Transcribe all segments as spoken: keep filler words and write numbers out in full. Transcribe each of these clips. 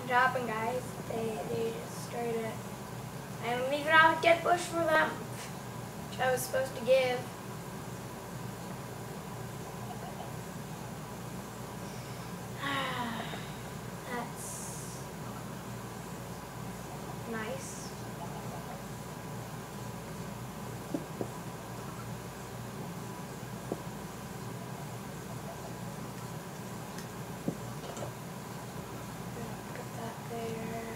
What happened, guys? They they just started it. I'm leaving out a dead bush for them, which I was supposed to give. That's nice. Put that there.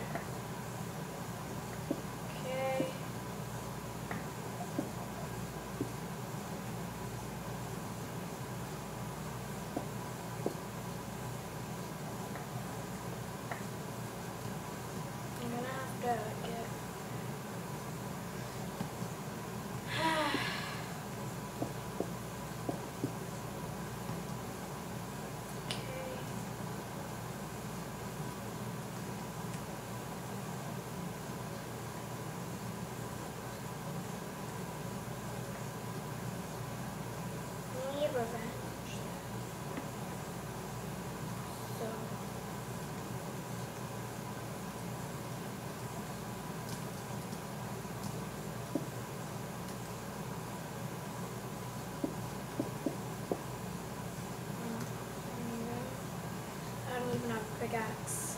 Okay. I'm gonna have to get. Need revenge. So. I don't even have a pickaxe.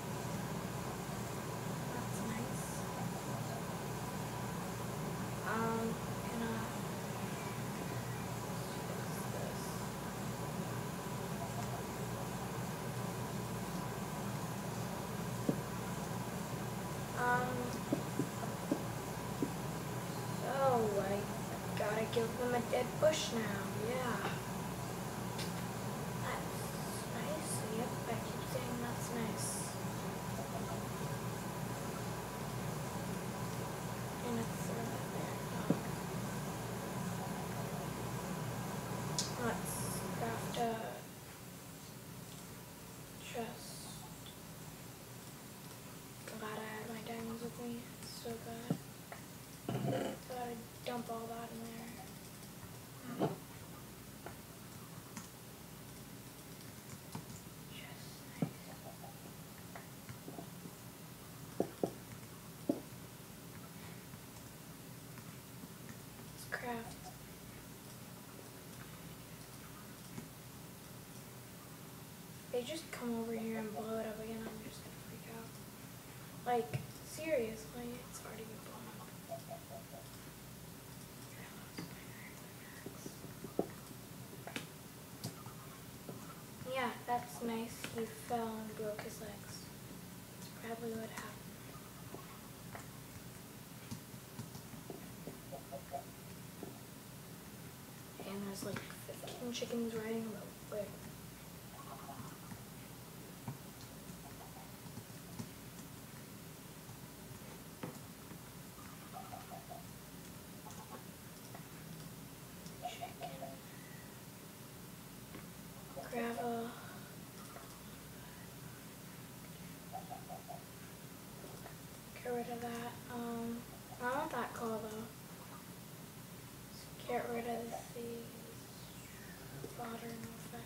That's nice. Um, can I fix this? Um, so I gotta give them a dead bush now. Yeah. That's nice. Yep, I keep saying that's nice. And it's throw that there. Oh. Let's craft a chest. Glad I had my diamonds with me. It's so good. Gotta dump all that in there. Just nice. Let's craft. They just come over here and blow it up again, I'm just gonna freak out. Like, seriously, it's already been blown up. Yeah, that's nice. He fell and broke his legs. That's probably what happened. And there's like fifteen chickens riding a boat. Gravel. Get rid of that. Um, I want that coal though. Let's get rid of these. Fodder, no effect.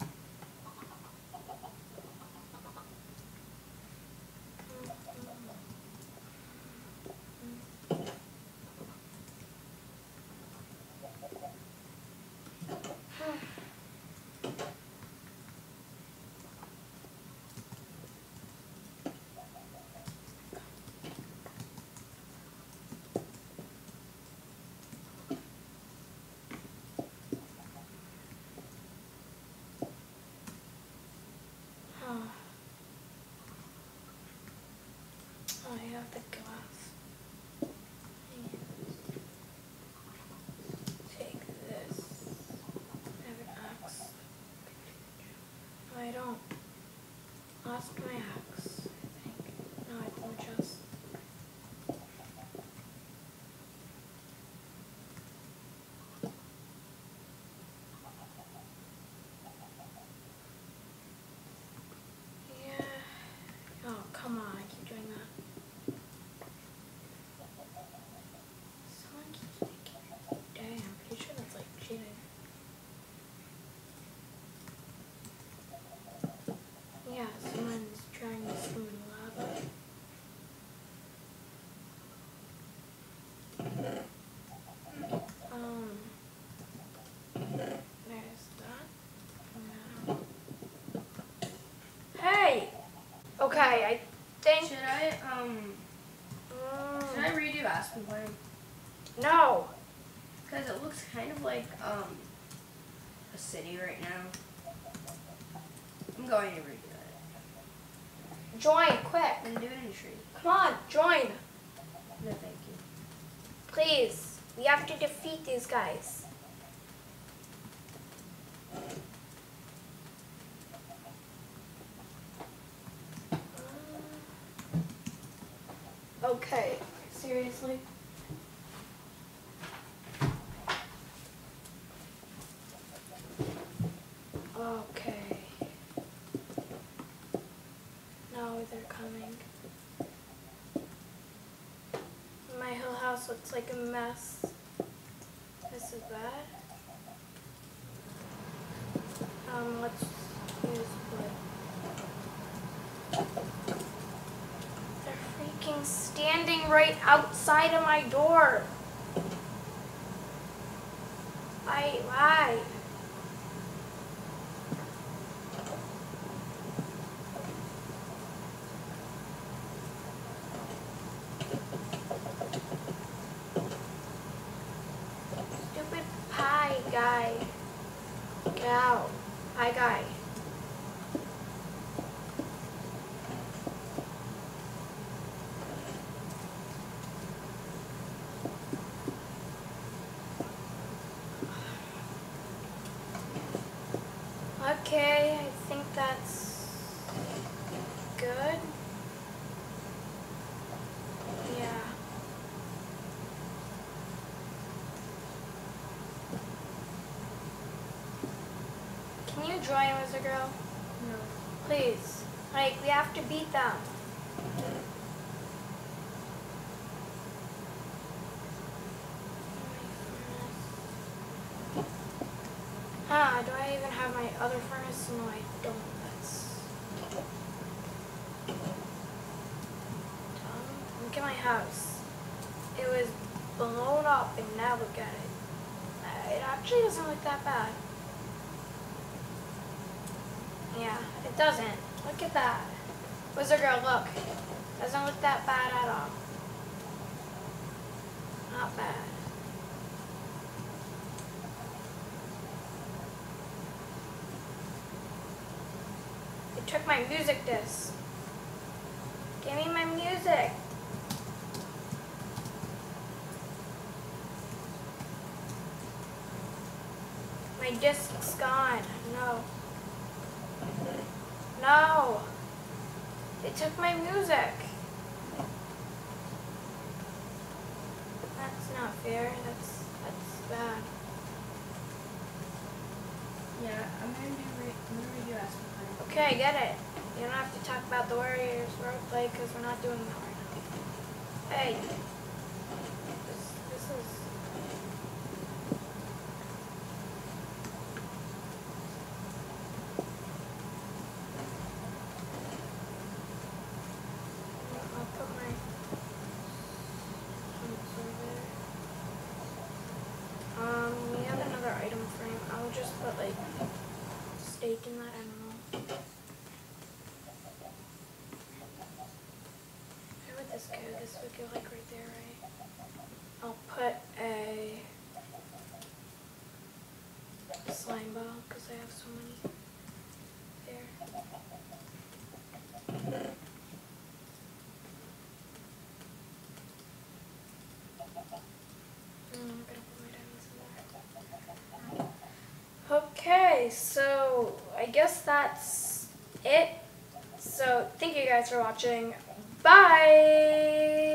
Oh, I have the glass. Take this. I have an axe. No, I don't. Lost my axe, I think. No, it's in the chest. Yeah. Oh, come on, I keep doing that. Someone keeps making. Dang, I'm pretty sure that's like cheating. Yeah, someone's trying to Okay, I think. Should I um? Mm, Should I redo Aspen Plan? no. Because it looks kind of like um a city right now. I'm going to redo it. Join, quick. And do it in tree. Come on, join. No, thank you. Please. We have to defeat these guys. Okay, seriously? Okay. No, they're coming. My whole house looks like a mess. This is bad. Um, let's use wood. They're freaking standing right outside of my door. Why? Why? Stupid pie guy. Get out. Pie guy. Okay, I think that's good. Yeah. Can you join Wizard Girl? No. Please. Like, we have to beat them. Huh, do I even have my other furnace? No, I don't. That's dumb. Look at my house. It was blown up and now look at it. Uh, It actually doesn't look that bad. Yeah, it doesn't. Look at that. Wizard Girl, look. Doesn't look that bad at all. Not bad. It took my music disc. Give me my music. My disc's gone. No. No. They took my music. That's not fair. That's that's bad. Yeah, I'm gonna do. Re I'm gonna redo Aspen Plan. Okay, I get it. You don't have to talk about the Warriors roleplay because we're not doing that right now. Hey. This, this is... I'll put my... Um, we have another item frame. I'll just put like steak in that. I don't know. Where would this go? This would go like right there, right? I'll put a slime ball because I have so many there. Mm, I'm gonna put my diamonds in there. Okay, so I guess that's it. So thank you guys for watching. Bye!